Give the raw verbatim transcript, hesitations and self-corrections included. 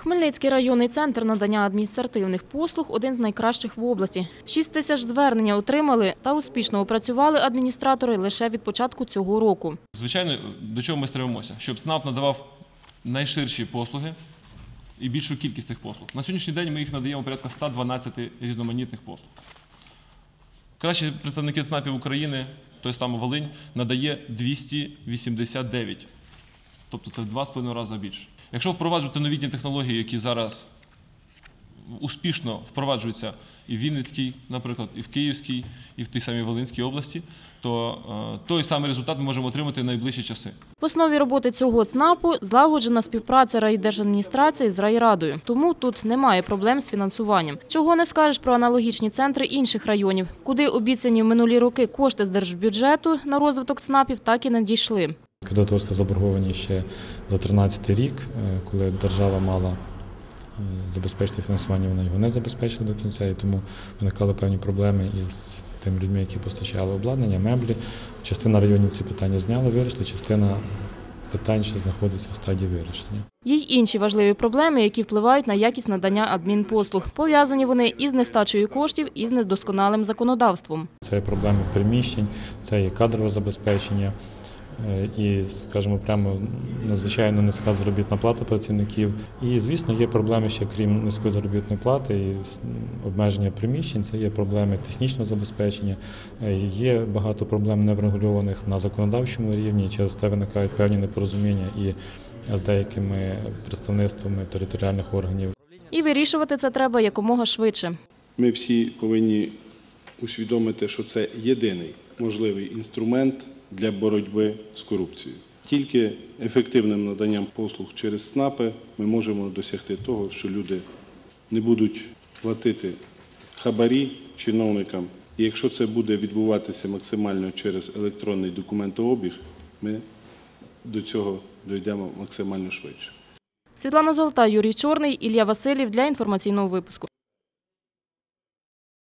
Хмельницький районний центр надання адміністративних послуг – один з найкращих в області. Шість тисяч звернення отримали та успішно опрацювали адміністратори лише від початку цього року. Звичайно, до чого ми стремимося? Щоб ЦНАП надавав найширші послуги і більшу кількість цих послуг. На сьогоднішній день ми їх надаємо порядка ста дванадцяти різноманітних послуг. Кращі представники ЦНАПів України, той самий Волинь, надає двісті вісімдесят дев'ять. Тобто це в два з половиною рази більше. Якщо впроваджувати новітні технології, які зараз успішно впроваджуються і в Вінницькій, наприклад, і в Київській, і в тій самій Волинській області, то е, той самий результат ми можемо отримати в найближчі часи. В основі роботи цього ЦНАПу – злагоджена співпраця райдержадміністрації з райрадою. Тому тут немає проблем з фінансуванням. Чого не скажеш про аналогічні центри інших районів, куди обіцяні в минулі роки кошти з держбюджету на розвиток ЦНАПів так і не дійшли. Кредиторська заборгованість ще за тринадцятий рік, коли держава мала забезпечити фінансування, вона його не забезпечила до кінця, і тому виникали певні проблеми із тими людьми, які постачали обладнання, меблі. Частина районів ці питання зняли, вирішили, частина питань ще знаходиться в стадії вирішення. Є й інші важливі проблеми, які впливають на якість надання адмінпослуг. Пов'язані вони із нестачею коштів і з недосконалим законодавством. Це є проблеми приміщень, це є кадрове забезпечення і, скажімо, прямо надзвичайно низька заробітна плата працівників. І, звісно, є проблеми ще, крім низької заробітної плати, і обмеження приміщень, це є проблеми технічного забезпечення, є багато проблем неврегульованих на законодавчому рівні, через те виникають певні непорозуміння і з деякими представництвами територіальних органів. І вирішувати це треба якомога швидше. Ми всі повинні усвідомити, що це єдиний можливий інструмент для боротьби з корупцією. Тільки ефективним наданням послуг через ЦНАПи ми можемо досягти того, що люди не будуть платити хабарі чиновникам. І якщо це буде відбуватися максимально через електронний документообіг, ми до цього дійдемо максимально швидше. Світлана Золота, Юрій Чорний, Ілля Васильєв для інформаційного випуску.